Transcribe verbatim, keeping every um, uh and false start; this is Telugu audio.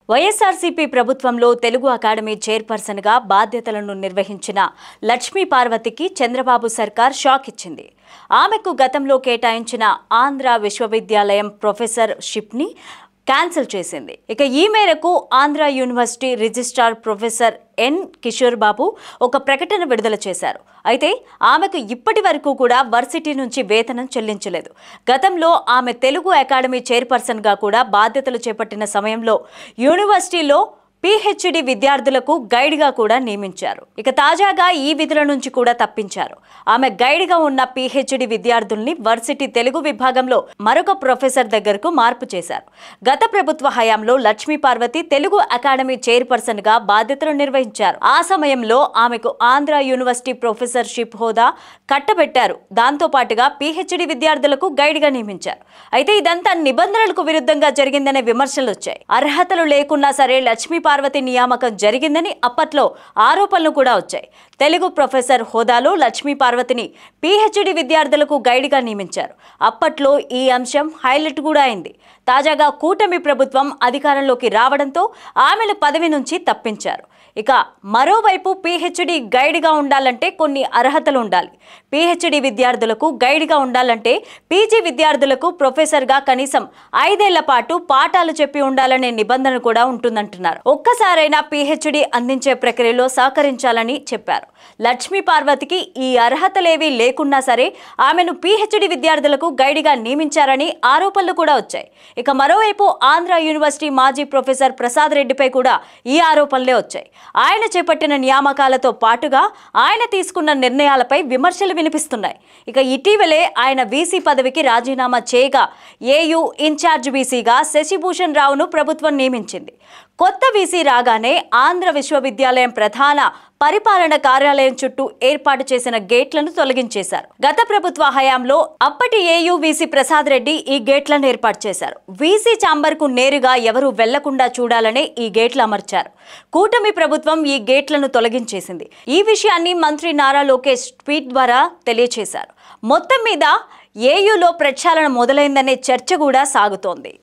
వైఎస్ఆర్సీపీ ప్రభుత్వంలో తెలుగు అకాడమీ చైర్పర్సన్గా బాధ్యతలను నిర్వహించిన లక్ష్మీ పార్వతికి చంద్రబాబు సర్కార్ షాక్ ఇచ్చింది. ఆమెకు గతంలో కేటాయించిన ఆంధ్ర విశ్వవిద్యాలయం ప్రొఫెసర్ షిప్ని క్యాన్సిల్ చేసింది. ఇక ఈ మేరకు Andhra university registrar professor N Kishore Babu ఒక ప్రకటన విడుదల చేశారు. అయితే ఆమెకు ఇప్పటి వరకు కూడా వర్సిటీ నుంచి వేతనం చెల్లించలేదు. గతంలో ఆమె తెలుగు అకాడమీ చైర్పర్సన్గా కూడా బాధ్యతలు చేపట్టిన సమయంలో యూనివర్సిటీలో పీహెచ్డీ విద్యార్థులకు గైడ్గా కూడా నియమించారు. ఇక తాజాగా ఈ విధుల నుంచి కూడా తప్పించారు. ఆమె గైడ్గా ఉన్న పీహెచ్డీ విద్యార్థుల్ని వర్సిటీ తెలుగు విభాగంలో మరొక ప్రొఫెసర్ దగ్గరకు మార్పు చేశారు. గత ప్రభుత్వ హయాంలో లక్ష్మీ పార్వతి తెలుగు అకాడమీ చైర్పర్సన్గా బాధ్యతలు నిర్వహించారు. ఆ సమయంలో ఆమెకు ఆంధ్ర యూనివర్సిటీ ప్రొఫెసర్షిప్ హోదా కట్టబెట్టారు. దాంతో పాటుగా పీహెచ్డీ విద్యార్థులకు గైడ్గా నియమించారు. అయితే ఇదంతా నిబంధనలకు విరుద్ధంగా జరిగిందనే విమర్శలు వచ్చాయి. అర్హతలు లేకున్నా సరే లక్ష్మీ పార్వతి నియామకం జరిగిందని అప్పట్లో ఆరోపణలు కూడా వచ్చాయి. తెలుగు ప్రొఫెసర్ హోదాలో లక్ష్మీ పార్వతిని పీహెచ్డీ విద్యార్థులకు గైడ్గా నియమించారు. అప్పట్లో ఈ అంశం హైలైట్ కూడా అయింది. తాజాగా కూటమి ప్రభుత్వం అధికారంలోకి రావడంతో ఆమెను పదవి నుంచి తప్పించారు. ఇక మరోవైపు పీహెచ్డీ గైడ్గా ఉండాలంటే కొన్ని అర్హతలు ఉండాలి. పీహెచ్డీ విద్యార్థులకు గైడ్గా ఉండాలంటే పీజీ విద్యార్థులకు ప్రొఫెసర్గా కనీసం ఐదేళ్ల పాటు పాఠాలు చెప్పి ఉండాలనే నిబంధన కూడా ఉంటుందంటున్నారు. ఒక్కసారైనా పీహెచ్డీ అందించే ప్రక్రియలో సహకరించాలని చెప్పారు. లక్ష్మీ పార్వతికి ఈ అర్హతలేవీ లేకున్నా సరే ఆమెను పీహెచ్డీ విద్యార్థులకు గైడ్గా నియమించారని ఆరోపణలు కూడా వచ్చాయి. ఇక మరోవైపు ఆంధ్ర యూనివర్సిటీ మాజీ ప్రొఫెసర్ ప్రసాద్ రెడ్డిపై కూడా ఈ ఆరోపణలే వచ్చాయి. ఆయన చేపట్టిన నియామకాలతో పాటుగా ఆయన తీసుకున్న నిర్ణయాలపై విమర్శలు వినిపిస్తున్నాయి. ఇక ఇటీవలే ఆయన వీసీ పదవికి రాజీనామా చేయగా ఏయూ ఇన్ఛార్జ్ వీసీగా శశిభూషణ్ రావును ప్రభుత్వం నియమించింది. కొత్త వీసీ రాగానే ఆంధ్ర విశ్వవిద్యాలయం ప్రధాన పరిపాలన కార్యాలయం చుట్టూ ఏర్పాటు చేసిన గేట్లను తొలగించేశారు. గత ప్రభుత్వ హయాంలో అప్పటి ఏయూ వీసీ ప్రసాద్ రెడ్డి ఈ గేట్లను ఏర్పాటు చేశారు. వీసీ ఛాంబర్ కు నేరుగా ఎవరూ వెళ్లకుండా చూడాలనే ఈ గేట్లు అమర్చారు. కూటమి ప్రభుత్వం ఈ గేట్లను తొలగించేసింది. ఈ విషయాన్ని మంత్రి నారా లోకేష్ ట్వీట్ ద్వారా తెలియజేశారు. మొత్తం మీద ఏయూలో ప్రక్షాళన మొదలైందనే చర్చ కూడా సాగుతోంది.